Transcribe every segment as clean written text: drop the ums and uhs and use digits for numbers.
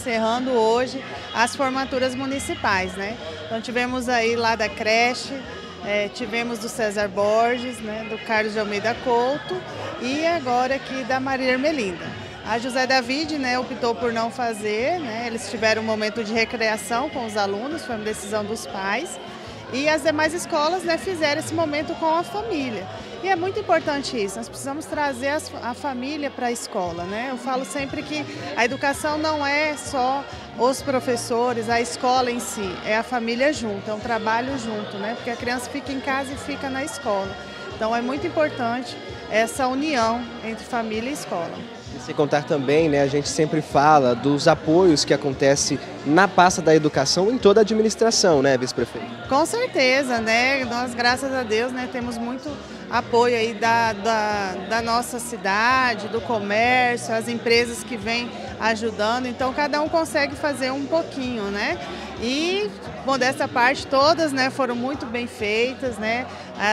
Encerrando hoje as formaturas municipais, né? Então tivemos aí lá da creche, tivemos do César Borges, né, do Carlos de Almeida Couto e agora aqui da Maria Ermelinda. A José David, né, optou por não fazer, né, eles tiveram um momento de recreação com os alunos, foi uma decisão dos pais. E as demais escolas, né, fizeram esse momento com a família. E é muito importante isso, nós precisamos trazer a família para a escola, né? Eu falo sempre que a educação não é só os professores, a escola em si, é a família junto, é um trabalho junto, né? Porque a criança fica em casa e fica na escola. Então é muito importante essa união entre família e escola. E sem contar também, né, a gente sempre fala dos apoios que acontecem na pasta da educação em toda a administração, né, vice-prefeito? Com certeza, né? Nós, graças a Deus, né, temos muito apoio aí da nossa cidade, do comércio, as empresas que vêm ajudando, então cada um consegue fazer um pouquinho, né? E, bom, dessa parte todas, né, foram muito bem feitas, né?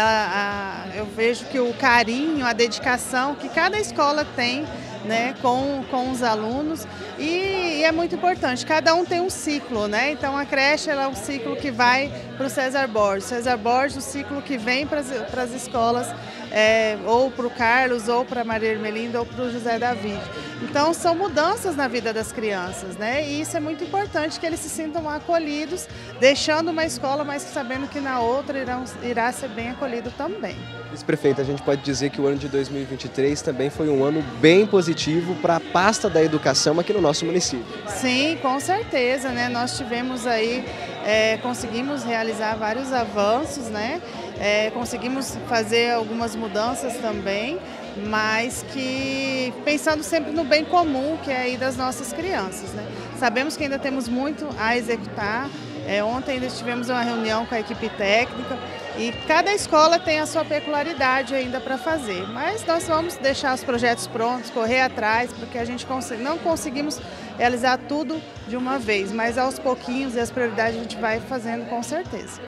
Eu vejo que o carinho, a dedicação que cada escola tem, né, com os alunos e é muito importante, cada um tem um ciclo, né? Então a creche é um ciclo que vai para o César Borges, o ciclo que vem para as escolas, ou para o Carlos, ou para a Maria Ermelinda, ou para o José David. Então são mudanças na vida das crianças, né? E isso é muito importante, que eles se sintam acolhidos, deixando uma escola, mas sabendo que na outra irá ser bem acolhido também. Vice-prefeita, a gente pode dizer que o ano de 2023 também foi um ano bem positivo para a pasta da educação aqui no nosso município. Sim, com certeza, né? Nós tivemos aí, conseguimos realizar vários avanços, né? Conseguimos fazer algumas mudanças também, mas que pensando sempre no bem comum, que é aí das nossas crianças, né? Sabemos que ainda temos muito a executar. Ontem ainda tivemos uma reunião com a equipe técnica e cada escola tem a sua peculiaridade ainda para fazer, mas nós vamos deixar os projetos prontos, correr atrás, porque a gente não conseguimos realizar tudo de uma vez, mas aos pouquinhos e as prioridades a gente vai fazendo com certeza.